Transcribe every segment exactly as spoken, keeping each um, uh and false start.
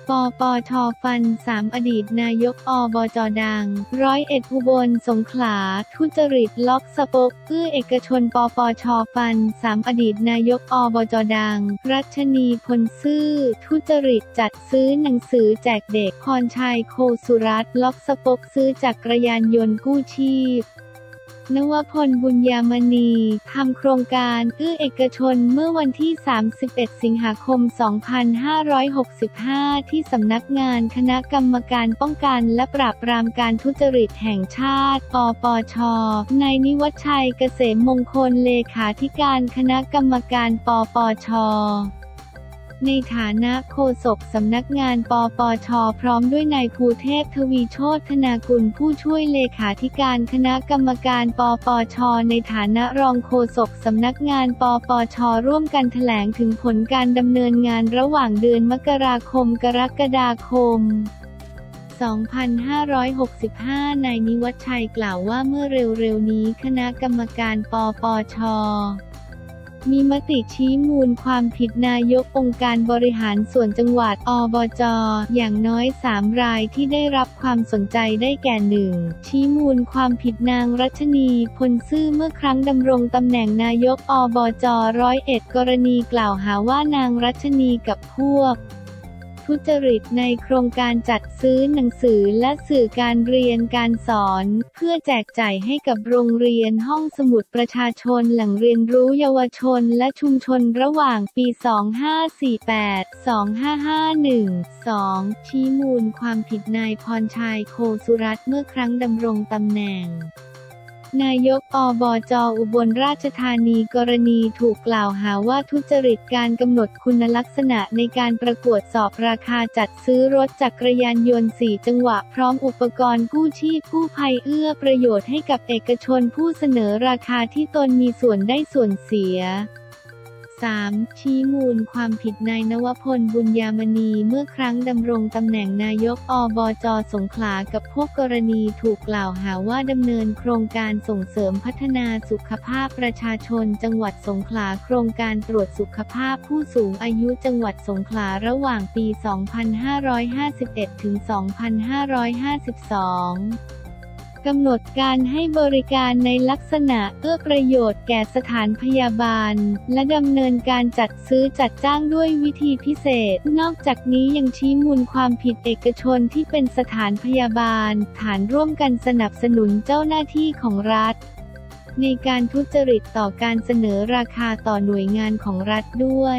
ปปช.ฟันสามอดีตนายกอบจ.ดังร้อยเอ็ดอุบลสงขลาทุจริตล็อกสปกเอื้อเอกชนปปช.ฟันสามอดีตนายกอบจ.ดังรัชนีพลซื่อทุจริตจัดซื้อหนังสือแจกเด็กพรชัยโคสุรัตน์ล็อกสปกซื้อจักรยานยนต์กู้ชีพนวพลบุญยามณีทำโครงการเอื้อเอกชนเมื่อวันที่สามสิบเอ็ดสิงหาคมสองพันห้าร้อยหกสิบห้าที่สำนักงานคณะกรรมการป้องกันและปราบปรามการทุจริตแห่งชาติปปช.นายนิวัฒน์ชัยเกษมมงคลเลขาธิการคณะกรรมการปปช.ในฐานะโฆษกสำนักงานปปช.พร้อมด้วยนายภูเทพทวีโชติธนากุลผู้ช่วยเลขาธิการคณะกรรมการปปช.ในฐานะรองโฆษกสำนักงานปปช.ร่วมกันแถลงถึงผลการดำเนินงานระหว่างเดือนมกราคมกรกฎาคมสองพันห้าร้อยหกสิบห้านายนิวัฒน์ชัยกล่าวว่าเมื่อเร็วๆนี้คณะกรรมการปปช.มีมติชี้มูลความผิดนายกองค์การบริหารส่วนจังหวัดอบจ.อย่างน้อยสามรายที่ได้รับความสนใจได้แก่หนึ่งชี้มูลความผิดนางรัชนีพลซื่อเมื่อครั้งดำรงตำแหน่งนายกอบจ.ร้อยเอ็ดกรณีกล่าวหาว่านางรัชนีกับพวกทุจริตในโครงการจัดซื้อหนังสือและสื่อการเรียนการสอนเพื่อแจกจ่ายให้กับโรงเรียนห้องสมุดประชาชนแหล่งเรียนรู้เยาวชนและชุมชนระหว่างปี สองพันห้าร้อยสี่สิบแปด สองพันห้าร้อยห้าสิบเอ็ด สอง ชี้มูลความผิดนายพรชัยโคสุรัตน์เมื่อครั้งดำรงตำแหน่งนายกอบจ.อุบลราชธานีกรณีถูกกล่าวหาว่าทุจริตการกำหนดคุณลักษณะในการประกวดสอบราคาจัดซื้อรถจักรยานยนต์สี่จังหวะพร้อมอุปกรณ์กู้ชีพกู้ภัยเอื้อประโยชน์ให้กับเอกชนผู้เสนอราคาที่ตนมีส่วนได้ส่วนเสียสาม ชี้มูลความผิดนายนวพลบุญยามณีเมื่อครั้งดำรงตำแหน่งนายกอบจ.สงขลากับพวกกรณีถูกกล่าวหาว่าดำเนินโครงการส่งเสริมพัฒนาสุขภาพประชาชนจังหวัดสงขลาโครงการตรวจสุขภาพผู้สูงอายุจังหวัดสงขลาระหว่างปี สองพันห้าร้อยห้าสิบเอ็ด ถึง สองพันห้าร้อยห้าสิบสองกำหนดการให้บริการในลักษณะเอื้อประโยชน์แก่สถานพยาบาลและดำเนินการจัดซื้อจัดจ้างด้วยวิธีพิเศษนอกจากนี้ยังชี้มูลความผิดเอกชนที่เป็นสถานพยาบาลฐานร่วมกันสนับสนุนเจ้าหน้าที่ของรัฐในการทุจริตต่อการเสนอราคาต่อหน่วยงานของรัฐด้วย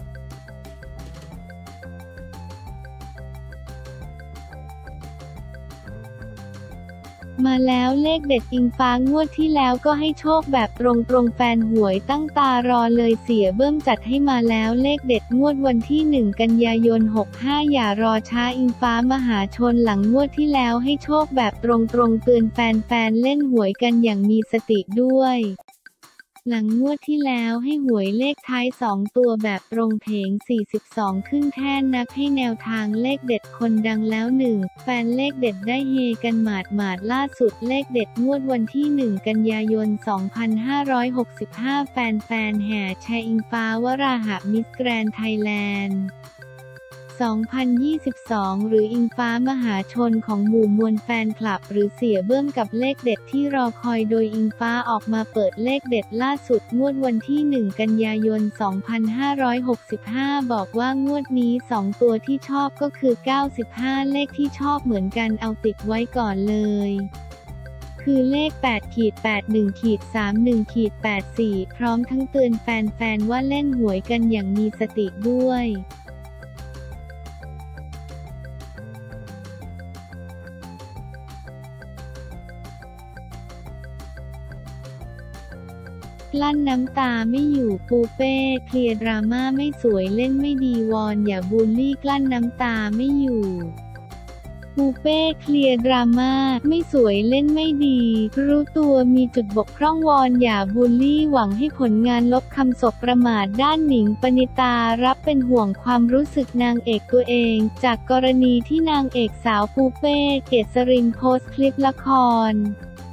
มาแล้วเลขเด็ดอิงฟ้างวดที่แล้วก็ให้โชคแบบตรงๆแฟนหวยตั้งตารอเลยเสียเบิ้มจัดให้มาแล้วเลขเด็ดงวดวันที่หนึ่งกันยายนหกสิบห้าอย่ารอช้าอิงฟ้ามหาชนหลังงวดที่แล้วให้โชคแบบตรงๆเตือนแฟนๆเล่นหวยกันอย่างมีสติด้วยหลังงวดที่แล้วให้หวยเลขท้ายสองตัวแบบตรงเพงสี่สิบสองขึ้นแท่นนักให้แนวทางเลขเด็ดคนดังแล้วหนึ่งแฟนเลขเด็ดได้เฮกันหมาดหมาดล่าสุดเลขเด็ดงวดวันที่หนึ่งกันยายนสองพันห้าร้อยหกสิบห้าแฟนๆแห่แชร์อิงฟ้าวราหะมิสแกรนด์ไทยแลนด์สองพันยี่สิบสองหรืออิงฟ้ามหาชนของหมู่มวลแฟนคลับหรือเสียเบิ้มกับเลขเด็ดที่รอคอยโดยอิงฟ้าออกมาเปิดเลขเด็ดล่าสุดงวดวันที่หนึ่งกันยายนสองพันห้าร้อยหกสิบห้าบอกว่างวดนี้สองตัวที่ชอบก็คือเก้าสิบห้าเลขที่ชอบเหมือนกันเอาติดไว้ก่อนเลยคือเลข แปด แปด หนึ่ง สาม หนึ่ง แปด สี่ พร้อมทั้งเตือนแฟนๆว่าเล่นหวยกันอย่างมีสติด้วยกลั้นน้ำตาไม่อยู่ปูเป้เคลียร์ดราม่าไม่สวยเล่นไม่ดีวอนอย่าบูลลี่กลั้นน้ำตาไม่อยู่ปูเป้เคลียร์ดราม่าไม่สวยเล่นไม่ดีรู้ตัวมีจุดบกพร่องวอนอย่าบูลลี่หวังให้ผลงานลบคำสบประมาทด้านหนิงปณิตารับเป็นห่วงความรู้สึกนางเอกตัวเองจากกรณีที่นางเอกสาวปูเป้เกษรินโพสต์คลิปละคร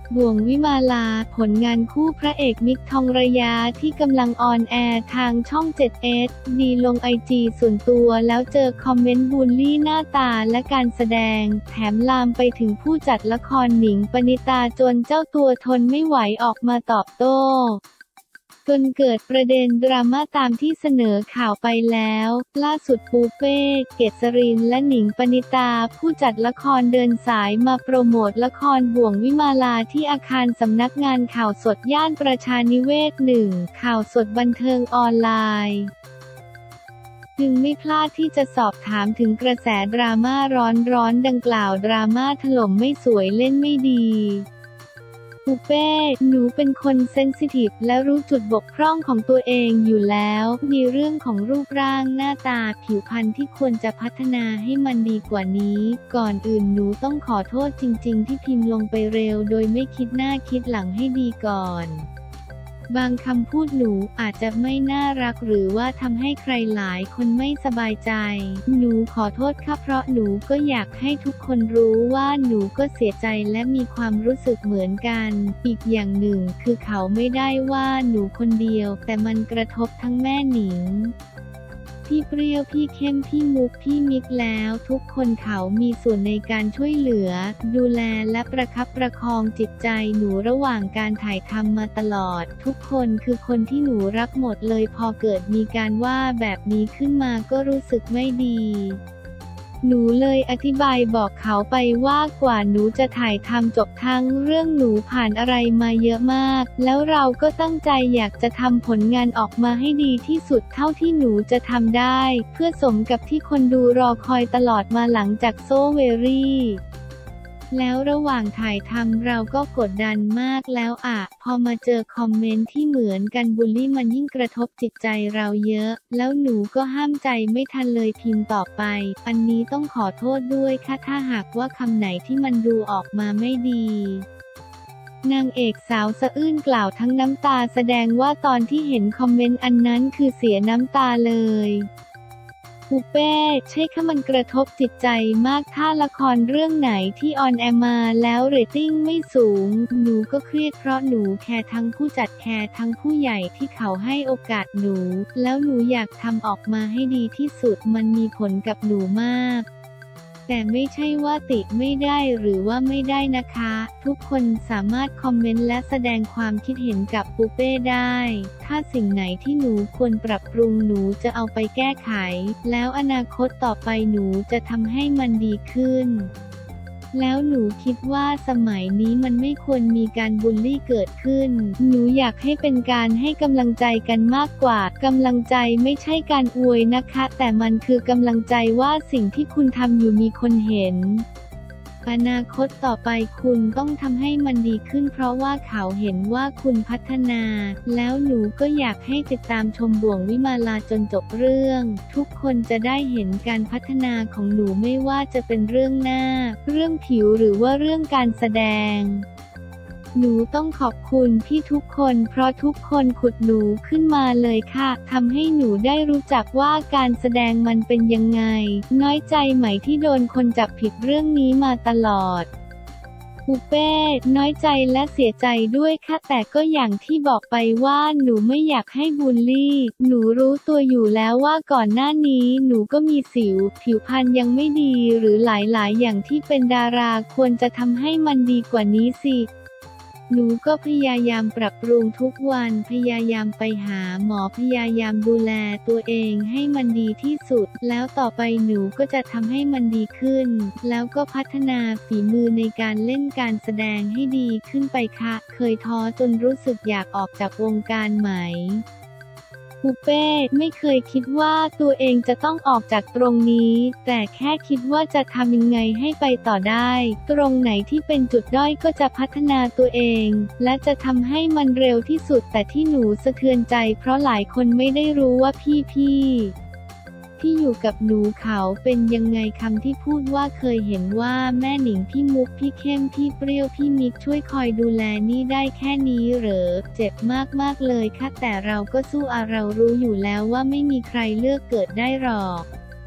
บ่วงวิมาลาผลงานคู่พระเอกมิกทองระยะที่กำลังออนแอร์ทางช่อง เจ็ด เอช ดี ลงไอจีส่วนตัวแล้วเจอคอมเมนต์บูลลี่หน้าตาและการแสดงแถมลามไปถึงผู้จัดละครหนิงปณิตาจนเจ้าตัวทนไม่ไหวออกมาตอบโต้จนเกิดประเด็นดราม่าตามที่เสนอข่าวไปแล้วล่าสุดปูเป้ เกษรินและหนิงปณิตาผู้จัดละครเดินสายมาโปรโมทละครบ่วงวิมาลาที่อาคารสำนักงานข่าวสดย่านประชานิเวศหนึ่งข่าวสดบันเทิงออนไลน์จึงไม่พลาดที่จะสอบถามถึงกระแสดราม่าร้อนๆดังกล่าวดราม่าถล่มไม่สวยเล่นไม่ดีปูเป้ หนูเป็นคนเซนซิทีฟและรู้จุดบกพร่องของตัวเองอยู่แล้วมีเรื่องของรูปร่างหน้าตาผิวพรรณที่ควรจะพัฒนาให้มันดีกว่านี้ก่อนอื่นหนูต้องขอโทษจริงๆที่พิมพ์ลงไปเร็วโดยไม่คิดหน้าคิดหลังให้ดีก่อนบางคำพูดหนูอาจจะไม่น่ารักหรือว่าทำให้ใครหลายคนไม่สบายใจหนูขอโทษค่ะเพราะหนูก็อยากให้ทุกคนรู้ว่าหนูก็เสียใจและมีความรู้สึกเหมือนกันอีกอย่างหนึ่งคือเขาไม่ได้ว่าหนูคนเดียวแต่มันกระทบทั้งแม่หนิงพี่เปรี้ยวพี่เข้มพี่มุกพี่มิกแล้วทุกคนเขามีส่วนในการช่วยเหลือดูแลและประคับประคองจิตใจหนูระหว่างการถ่ายทำมาตลอดทุกคนคือคนที่หนูรักหมดเลยพอเกิดมีการว่าแบบนี้ขึ้นมาก็รู้สึกไม่ดีหนูเลยอธิบายบอกเขาไปว่ากว่าหนูจะถ่ายทำจบทั้งเรื่องหนูผ่านอะไรมาเยอะมากแล้วเราก็ตั้งใจอยากจะทำผลงานออกมาให้ดีที่สุดเท่าที่หนูจะทำได้เพื่อสมกับที่คนดูรอคอยตลอดมาหลังจากโซเวรี่แล้วระหว่างถ่ายทำเราก็กดดันมากแล้วอะพอมาเจอคอมเมนต์ที่เหมือนกันบูลลี่มันยิ่งกระทบจิตใจเราเยอะแล้วหนูก็ห้ามใจไม่ทันเลยพิมพ์ต่อไปอันนี้ต้องขอโทษด้วยค่ะถ้าหากว่าคำไหนที่มันดูออกมาไม่ดีนางเอกสาวสะอื้นกล่าวทั้งน้ำตาแสดงว่าตอนที่เห็นคอมเมนต์อันนั้นคือเสียน้ำตาเลยปูเป้ใช่ค่ะมันกระทบจิตใจมากถ้าละครเรื่องไหนที่ออนแอร์มาแล้วเรตติ้งไม่สูงหนูก็เครียดเพราะหนูแคร์ทั้งผู้จัดแคร์ทั้งผู้ใหญ่ที่เขาให้โอกาสหนูแล้วหนูอยากทำออกมาให้ดีที่สุดมันมีผลกับหนูมากแต่ไม่ใช่ว่าติไม่ได้หรือว่าไม่ได้นะคะทุกคนสามารถคอมเมนต์และแสดงความคิดเห็นกับปูเป้ได้ถ้าสิ่งไหนที่หนูควรปรับปรุงหนูจะเอาไปแก้ไขแล้วอนาคตต่อไปหนูจะทำให้มันดีขึ้นแล้วหนูคิดว่าสมัยนี้มันไม่ควรมีการบูลลี่เกิดขึ้นหนูอยากให้เป็นการให้กำลังใจกันมากกว่ากำลังใจไม่ใช่การอวยนะคะแต่มันคือกำลังใจว่าสิ่งที่คุณทำอยู่มีคนเห็นอนาคตต่อไปคุณต้องทำให้มันดีขึ้นเพราะว่าเขาเห็นว่าคุณพัฒนาแล้วหนูก็อยากให้ติดตามชมบ่วงวิมาลาจนจบเรื่องทุกคนจะได้เห็นการพัฒนาของหนูไม่ว่าจะเป็นเรื่องหน้าเรื่องผิวหรือว่าเรื่องการแสดงหนูต้องขอบคุณพี่ทุกคนเพราะทุกคนขุดหนูขึ้นมาเลยค่ะทำให้หนูได้รู้จักว่าการแสดงมันเป็นยังไงน้อยใจไหมที่โดนคนจับผิดเรื่องนี้มาตลอดปูเป้น้อยใจและเสียใจด้วยค่ะแต่ก็อย่างที่บอกไปว่าหนูไม่อยากให้บูลลี่หนูรู้ตัวอยู่แล้วว่าก่อนหน้านี้หนูก็มีสิวผิวพรรณยังไม่ดีหรือหลายๆอย่างที่เป็นดาราควรจะทำให้มันดีกว่านี้สิหนูก็พยายามปรับปรุงทุกวันพยายามไปหาหมอพยายามดูแลตัวเองให้มันดีที่สุดแล้วต่อไปหนูก็จะทำให้มันดีขึ้นแล้วก็พัฒนาฝีมือในการเล่นการแสดงให้ดีขึ้นไปค่ะเคยท้อจนรู้สึกอยากออกจากวงการไหมปูเป้ไม่เคยคิดว่าตัวเองจะต้องออกจากตรงนี้แต่แค่คิดว่าจะทำยังไงให้ไปต่อได้ตรงไหนที่เป็นจุดด้อยก็จะพัฒนาตัวเองและจะทำให้มันเร็วที่สุดแต่ที่หนูสะเทือนใจเพราะหลายคนไม่ได้รู้ว่าพี่ๆที่อยู่กับหนูเขาเป็นยังไงคำที่พูดว่าเคยเห็นว่าแม่หนิงพี่มุกพี่เข้มพี่เปรี้ยวพี่มิกช่วยคอยดูแลนี่ได้แค่นี้เหรอเจ็บมากๆเลยค่ะแต่เราก็สู้อะเรารู้อยู่แล้วว่าไม่มีใครเลือกเกิดได้หรอก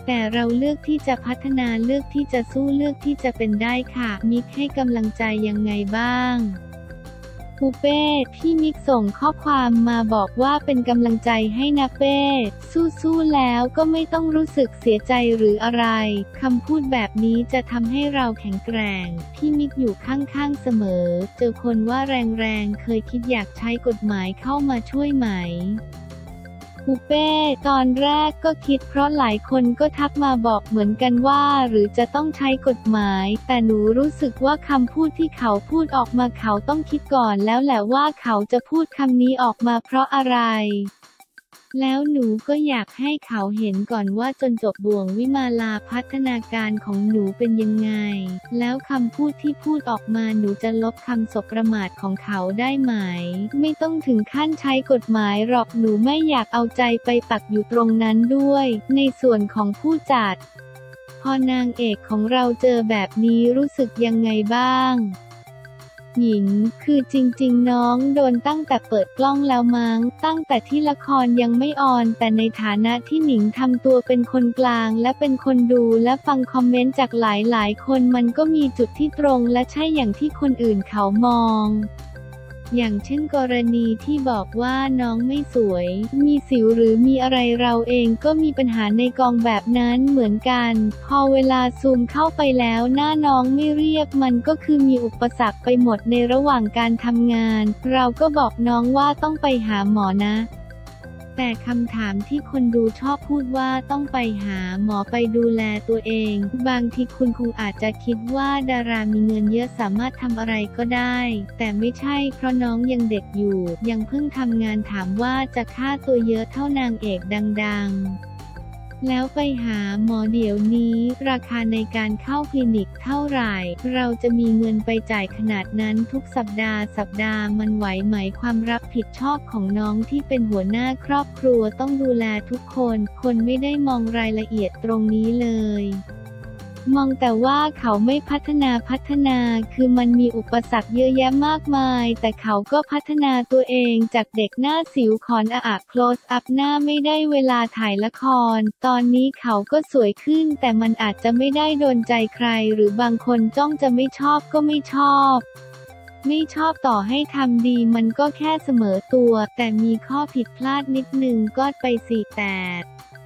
แต่เราเลือกที่จะพัฒนาเลือกที่จะสู้เลือกที่จะเป็นได้ค่ะมิกให้กำลังใจยังไงบ้างปูเป้พี่มิกส่งข้อความมาบอกว่าเป็นกำลังใจให้นะเป้สู้ๆแล้วก็ไม่ต้องรู้สึกเสียใจหรืออะไรคำพูดแบบนี้จะทำให้เราแข็งแกร่งพี่มิกอยู่ข้างๆเสมอเจอคนว่าแรงๆเคยคิดอยากใช้กฎหมายเข้ามาช่วยไหมปูเป้ตอนแรกก็คิดเพราะหลายคนก็ทักมาบอกเหมือนกันว่าหรือจะต้องใช้กฎหมายแต่หนูรู้สึกว่าคำพูดที่เขาพูดออกมาเขาต้องคิดก่อนแล้วแหละว่าเขาจะพูดคำนี้ออกมาเพราะอะไรแล้วหนูก็อยากให้เขาเห็นก่อนว่าจนจบบ่วงวิมาลาพัฒนาการของหนูเป็นยังไงแล้วคำพูดที่พูดออกมาหนูจะลบคำสบประมาทของเขาได้ไหมไม่ต้องถึงขั้นใช้กฎหมายหรอกหนูไม่อยากเอาใจไปปักอยู่ตรงนั้นด้วยในส่วนของผู้จัดพอนางเอกของเราเจอแบบนี้รู้สึกยังไงบ้างหญิงคือจริงๆน้องโดนตั้งแต่เปิดกล้องแล้วมั้งตั้งแต่ที่ละครยังไม่ออนแต่ในฐานะที่หนิงทำตัวเป็นคนกลางและเป็นคนดูและฟังคอมเมนต์จากหลายๆคนมันก็มีจุดที่ตรงและใช่อย่างที่คนอื่นเขามองอย่างเช่นกรณีที่บอกว่าน้องไม่สวยมีสิวหรือมีอะไรเราเองก็มีปัญหาในกองแบบนั้นเหมือนกันพอเวลาซูมเข้าไปแล้วหน้าน้องไม่เรียบมันก็คือมีอุปสรรคไปหมดในระหว่างการทำงานเราก็บอกน้องว่าต้องไปหาหมอนะแต่คำถามที่คนดูชอบพูดว่าต้องไปหาหมอไปดูแลตัวเองบางทีคุณคงอาจจะคิดว่าดารามีเงินเยอะสามารถทำอะไรก็ได้แต่ไม่ใช่เพราะน้องยังเด็กอยู่ยังเพิ่งทำงานถามว่าจะค่าตัวเยอะเท่านางเอกดังๆแล้วไปหาหมอเดี๋ยวนี้ราคาในการเข้าคลินิกเท่าไหร่เราจะมีเงินไปจ่ายขนาดนั้นทุกสัปดาห์สัปดาห์มันไหวไหมความรับผิดชอบของน้องที่เป็นหัวหน้าครอบครัวต้องดูแลทุกคนคนไม่ได้มองรายละเอียดตรงนี้เลยมองแต่ว่าเขาไม่พัฒนาพัฒนาคือมันมีอุปสรรคเยอะแยะมากมายแต่เขาก็พัฒนาตัวเองจากเด็กหน้าสิวขอนอะอะ close up หน้าไม่ได้เวลาถ่ายละครตอนนี้เขาก็สวยขึ้นแต่มันอาจจะไม่ได้โดนใจใครหรือบางคนจ้องจะไม่ชอบก็ไม่ชอบไม่ชอบต่อให้ทำดีมันก็แค่เสมอตัวแต่มีข้อผิดพลาดนิดนึงก็ไปสี่แปด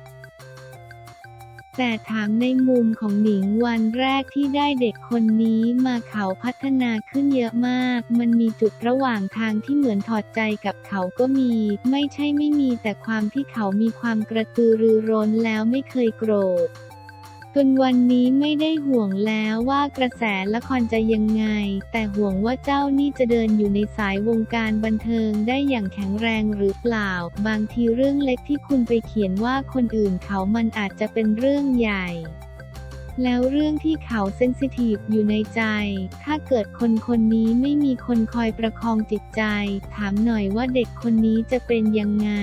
แต่ถามในมุมของหนิงวันแรกที่ได้เด็กคนนี้มาเขาพัฒนาขึ้นเยอะมากมันมีจุดระหว่างทางที่เหมือนถอดใจกับเขาก็มีไม่ใช่ไม่มีแต่ความที่เขามีความกระตือรือร้นแล้วไม่เคยโกรธจนวันนี้ไม่ได้ห่วงแล้วว่ากระแสละครจะยังไงแต่ห่วงว่าเจ้านี่จะเดินอยู่ในสายวงการบันเทิงได้อย่างแข็งแรงหรือเปล่าบางทีเรื่องเล็กที่คุณไปเขียนว่าคนอื่นเขามันอาจจะเป็นเรื่องใหญ่แล้วเรื่องที่เขาเซนซิทีฟอยู่ในใจถ้าเกิดคนคนนี้ไม่มีคนคอยประคองจิตใจถามหน่อยว่าเด็กคนนี้จะเป็นยังไง